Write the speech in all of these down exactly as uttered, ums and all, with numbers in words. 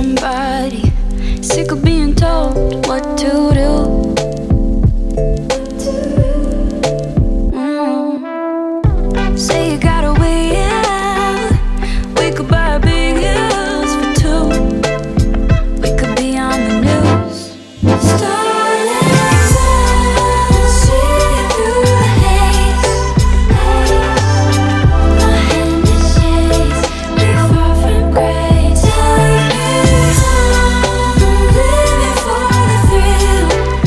somebody, sick of being told what to do. Mm. Say you gotta wait out. We could buy a big house for two. We could be on the news. Starlight, see through the haze. My hand is shades, we're far from grace. Take me home, living for the thrill.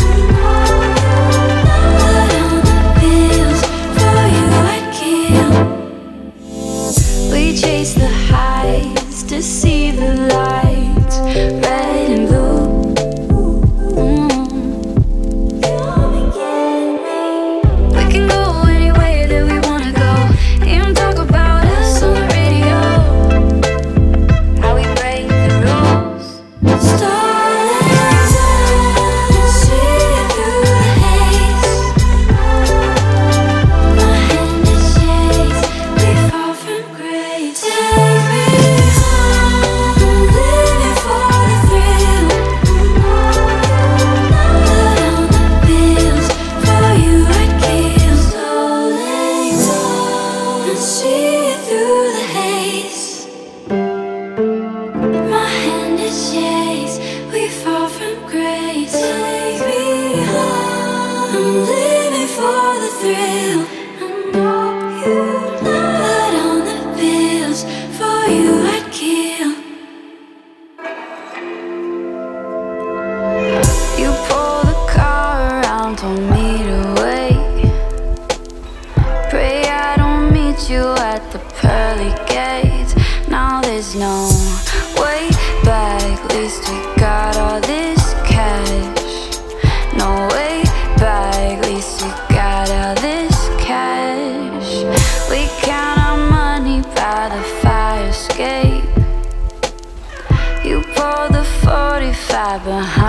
Blood on the pills, for you I'd kill. We chase the highs to see the lights, red and blue. Mm. Come and get me. We can go anywhere that we wanna go. Hear 'em talk about us on the radio, how we break the rules. Starlight, see through the haze. My hand is shades, we fall from grace. Take me home, living for the thrill. Blood on the pills, for you I'd kill. Stolen love, see through the haze. My hand is shades, we fall from grace. Take me home, I'm living for the thrill. I know you love. Blood on the pills, for you I'd kill. You pull the car around, told me to wait. Pray I don't meet you at the pearly gates. Now there's no way back, least we got all this cash. No way back, least we got all this cash. We count our money by the fire escape. You pulled the forty-five behind